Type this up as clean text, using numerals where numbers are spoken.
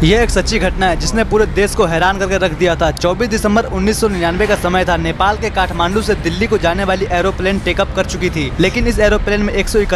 यह एक सच्ची घटना है जिसने पूरे देश को हैरान करके रख दिया था। 24 दिसंबर 1999 का समय था। नेपाल के काठमांडू से दिल्ली को जाने वाली एरोप्लेन टेकअप कर चुकी थी, लेकिन इस एरोप्लेन में 131